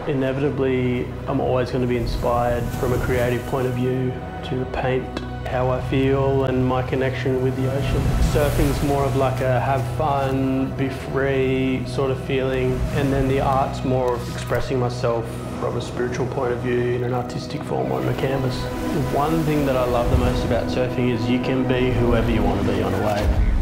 Inevitably, I'm always going to be inspired from a creative point of view to paint how I feel and my connection with the ocean. Surfing's more of like a have fun, be free sort of feeling, and then the art's more of expressing myself from a spiritual point of view in an artistic form on the canvas. The one thing that I love the most about surfing is you can be whoever you want to be on a wave.